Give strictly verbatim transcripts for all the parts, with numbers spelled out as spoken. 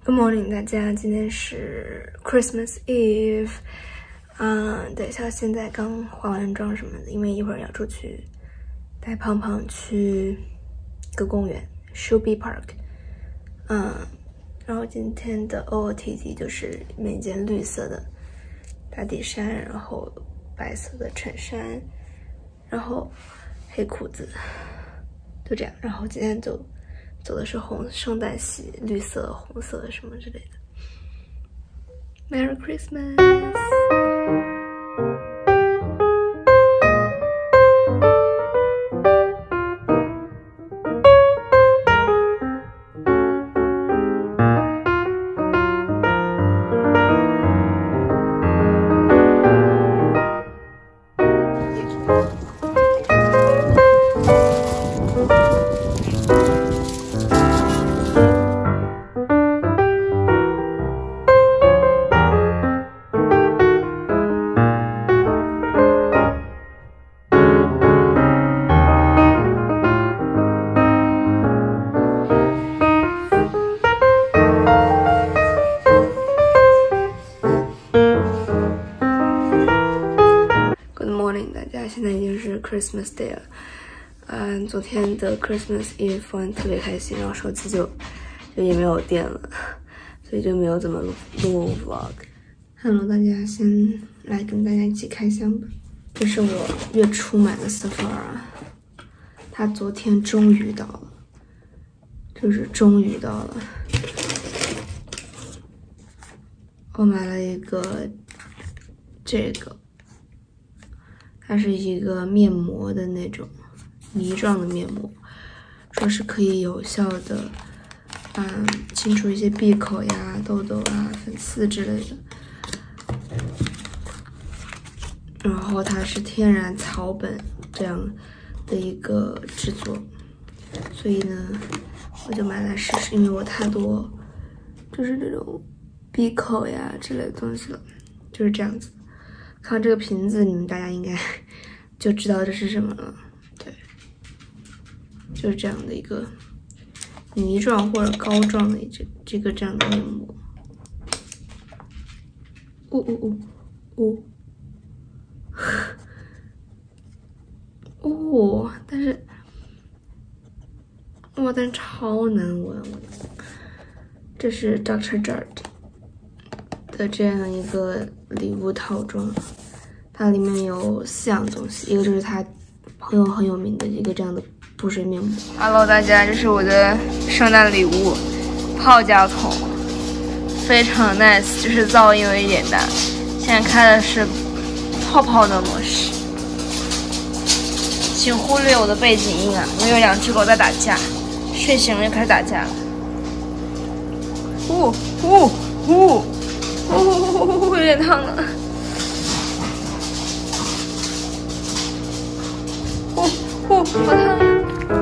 Good morning， 大家，今天是 Christmas Eve， 嗯，对，像现在刚化完妆什么的，因为一会儿要出去带胖胖去个公园 Shobi Park， 嗯，然后今天的 O O T D 就是里面一件绿色的打底衫，然后白色的衬衫，然后黑裤子，就这样，然后今天就走的是红圣诞系，绿色、红色什么之类的。Merry Christmas！ 大家，现在已经是 Christmas Day 了，嗯，昨天的 Christmas Eve 玩特别开心，然后手机就就也没有电了，所以就没有怎么录录 vlog。Hello， 大家，先来跟大家一起开箱吧。这是我月初买的 Sephora， 它昨天终于到了，就是终于到了。我买了一个这个。它是一个面膜的那种泥状的面膜，说是可以有效的，嗯，清除一些闭口呀、痘痘啊、粉刺之类的。然后它是天然草本这样的一个制作，所以呢，我就买来试试，因为我太多就是这种闭口呀之类的东西了，就是这样子。看这个瓶子，你们大家应该就知道这是什么了。对，就是这样的一个泥状或者膏状的这这个这样的面膜。呜呜呜呜！哦，但是哇，但是超难闻。这是 Doctor Jart 的这样一个礼物套装，它里面有四样东西，一个就是它朋友很有名的一个这样的补水面膜。Hello， 大家，这是我的圣诞礼物，泡脚桶，非常 nice， 就是噪音有一点大。现在开的是泡泡的模式，请忽略我的背景音啊，因为有两只狗在打架，睡醒了就开始打架了。呜呜呜！哦，有点烫了。哦哦，好烫呀！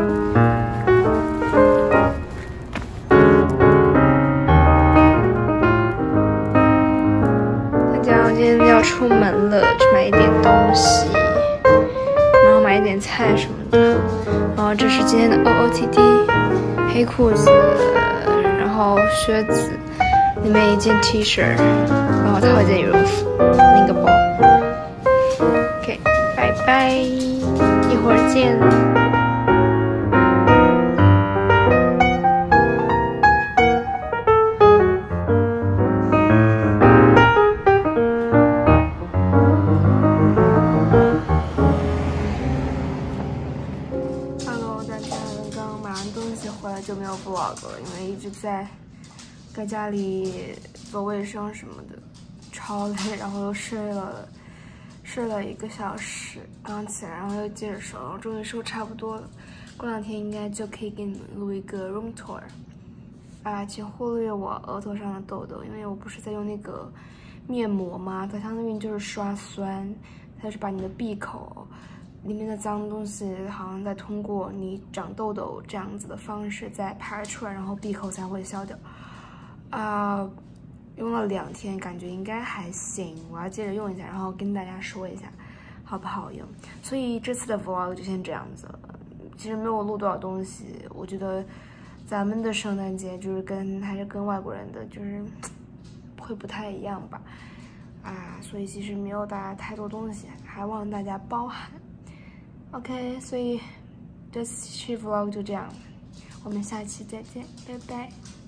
大家，我今天要出门了，去买一点东西，然后买一点菜什么的。然后这是今天的 O O T D， 黑裤子，然后靴子。里面一件 T 恤，然后套一件羽绒服，拎个包。OK， 拜拜，一会儿见。Hello， 大家，刚买完东西回来就没有 vlog 了，因为一直在。在家里做卫生什么的，超累，然后又睡了，睡了一个小时，刚起来，然后又接着收，然后终于收差不多了，过两天应该就可以给你们录一个 room tour。啊，请忽略我额头上的痘痘，因为我不是在用那个面膜吗？它相当于就是刷酸，它是把你的闭口里面的脏东西，好像在通过你长痘痘这样子的方式再排出来，然后闭口才会消掉。啊、呃，用了两天，感觉应该还行，我要接着用一下，然后跟大家说一下好不好用。所以这次的 vlog 就先这样子了，其实没有录多少东西，我觉得咱们的圣诞节就是跟还是跟外国人的就是会不太一样吧，啊，所以其实没有大家太多东西，还望大家包涵。OK， 所以这期 vlog 就这样，我们下期再见，拜拜。